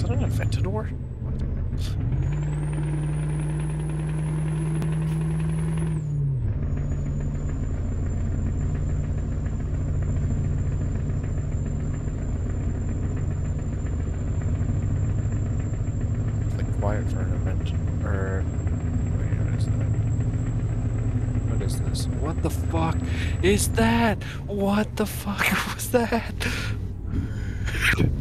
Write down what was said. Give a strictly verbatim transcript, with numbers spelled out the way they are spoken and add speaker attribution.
Speaker 1: Is that an Aventador? Quiet for an event, or wait, what is that? What is this? What the fuck is that? What the fuck was that?